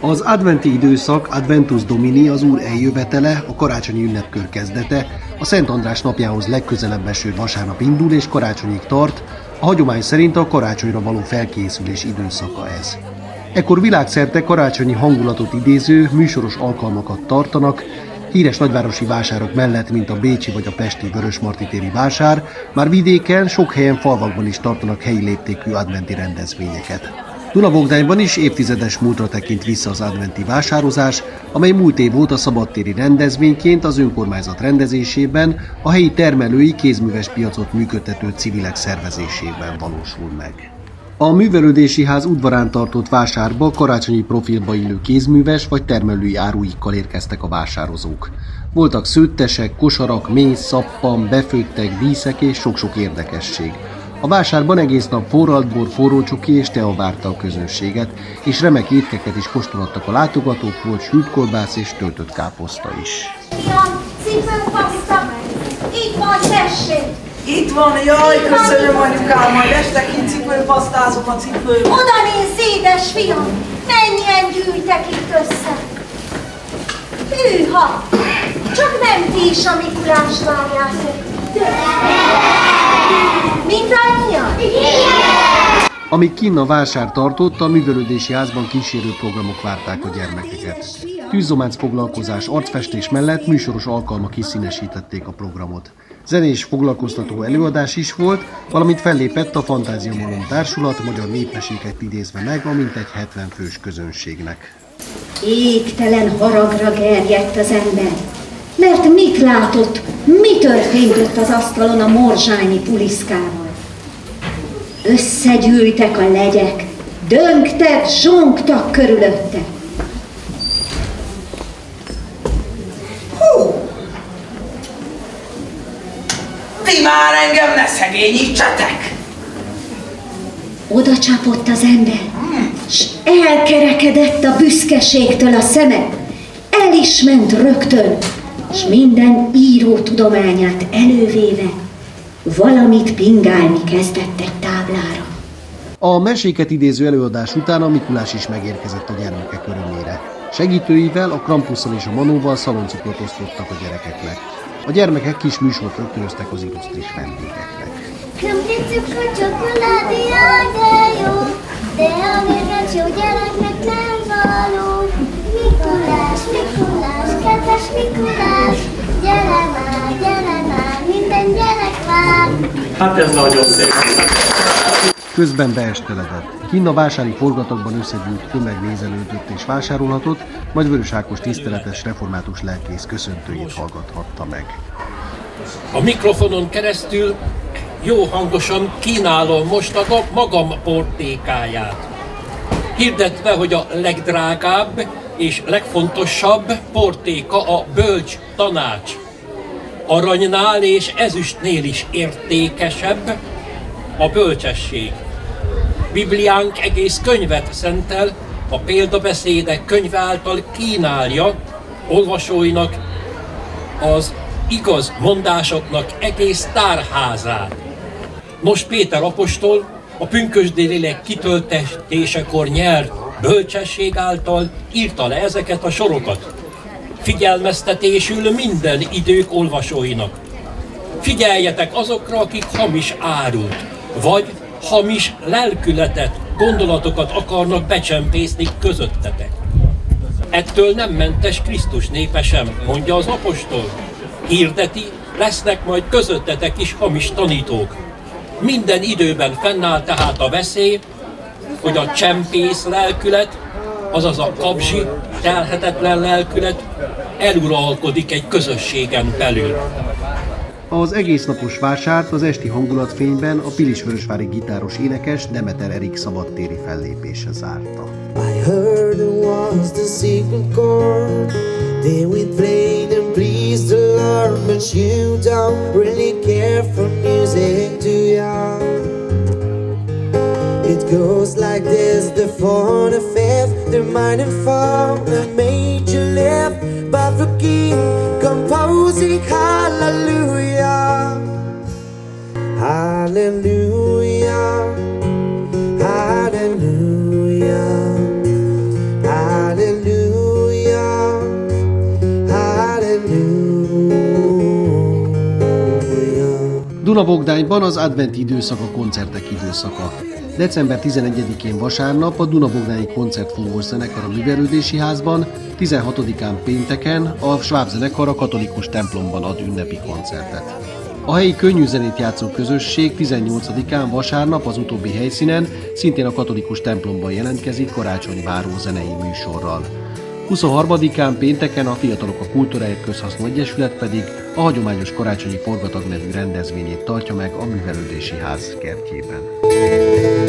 Az adventi időszak, Adventus Domini, az Úr eljövetele, a karácsonyi ünnepkör kezdete, a Szent András napjához legközelebb eső vasárnap indul és karácsonyig tart, a hagyomány szerint a karácsonyra való felkészülés időszaka ez. Ekkor világszerte karácsonyi hangulatot idéző, műsoros alkalmakat tartanak, híres nagyvárosi vásárok mellett, mint a bécsi vagy a pesti Vörösmarty-téri vásár, már vidéken, sok helyen, falvakban is tartanak helyi léptékű adventi rendezvényeket. Dunabogdányban is évtizedes múltra tekint vissza az adventi vásározás, amely múlt év óta szabadtéri rendezvényként az önkormányzat rendezésében, a helyi termelői kézműves piacot működtető civilek szervezésében valósul meg. A művelődési ház udvarán tartott vásárba karácsonyi profilba illő kézműves vagy termelői áruikkal érkeztek a vásározók. Voltak szőttesek, kosarak, méz, szappan, befőttek, díszek és sok-sok érdekesség. A vásárban egész nap forralt bor, forró csoki és tea várta a közönséget, és remek étkeket is kóstolhattak a látogatók, volt sült kolbász és töltött káposzta is. Cipőpaszta, itt van, tessék! Itt van, jaj, köszönöm anyukám, majd este kint cipőpasztázom a cipőt. Oda nézz, édes fiam, mennyien gyűjtek itt össze. Hűha, csak nem ti is a Mikulást várjátok. Mindannyian? Amíg kinn a vásár tartott, a művelődési házban kísérő programok várták a gyermekeket. Tűzzománc foglalkozás, arcfestés mellett műsoros alkalmak is színesítették a programot. Zenés foglalkoztató előadás is volt, valamint fellépett a Fantázia Malom Társulat, magyar népmeséket idézve meg a mintegy 70 fős közönségnek. Égtelen haragra gerjedt az ember, mert mit látott, mi történt ott az asztalon a morzsányi puliszkával. Összegyűltek a legyek, döngtek, zsongtak körülötte. Hú! Ti már engem ne szegényítsetek! Oda csapott az ember, s elkerekedett a büszkeségtől a szeme. El is ment rögtön, s minden író tudományát elővéve valamit pingálni kezdett egy táblára. A meséket idéző előadás után a Mikulás is megérkezett a gyermekek örömére. Segítőivel, a Krampusszal és a Manóval szaloncukrot osztottak a gyerekeknek. A gyermekek kis műsort rögtönöztek az illusztris vendégeknek. Krumpli, cukor, csokoládé, jaj, de jó, de a mérges jó gyereknek nem való. Mikulás, Mikulás, kedves Mikulás, gyere már, minden gyerek vár. Hát ez nagyon szép. Közben beesteledett. Kinn a vásári forgatagban összegyűlt tömeg nézelődött és vásárolhatott, majd Vörös Ákos tiszteletes református lelkész köszöntőjét hallgathatta meg. A mikrofonon keresztül jó hangosan kínálom most a magam portékáját. Hirdetve, hogy a legdrágább és legfontosabb portéka a bölcs tanács. Aranynál és ezüstnél is értékesebb a bölcsesség. Bibliánk egész könyvet szentel, a példabeszédek könyve által kínálja olvasóinak az igaz mondásoknak egész tárházát. Nos, Péter apostol a pünkösdi lélek kitöltésekor nyert bölcsesség által írta le ezeket a sorokat. Figyelmeztetésül minden idők olvasóinak. Figyeljetek azokra, akik hamis árut, vagy hamis lelkületet, gondolatokat akarnak becsempészni közöttetek. Ettől nem mentes Krisztus népe sem, mondja az apostol. Hirdeti, lesznek majd közöttetek is hamis tanítók. Minden időben fennáll tehát a veszély, hogy a csempész lelkület, azaz a kapzsi, telhetetlen lelkület eluralkodik egy közösségen belül. Az egésznapos vásárt az esti hangulatfényben a pilisvörösvári gitáros énekes Demeter Erik szabadtéri fellépése zárta. I heard it was the secret chord they would play and please the Lord, but you don't really care for music, do ya? It goes like this: the 4th, the 5th, the minor 4, the major left, but the king composing hallelujah, hallelujah, hallelujah, hallelujah. Dunabogdányban az adventi időszak a koncertek időszaka. December 11-én vasárnap a Dunabogdányi Koncertfúvós Zenekar a Művelődési Házban, 16-án pénteken a Schwab zenekar a katolikus templomban ad ünnepi koncertet. A helyi könnyűzenét játszó közösség 18-án vasárnap az utóbbi helyszínen, szintén a katolikus templomban jelentkezik karácsonyváró zenei műsorral. 23-án pénteken a Fiatalok a Kultúráért Közhasznú Egyesület pedig a hagyományos karácsonyi forgatag nevű rendezvényét tartja meg a Művelődési Ház kertjében.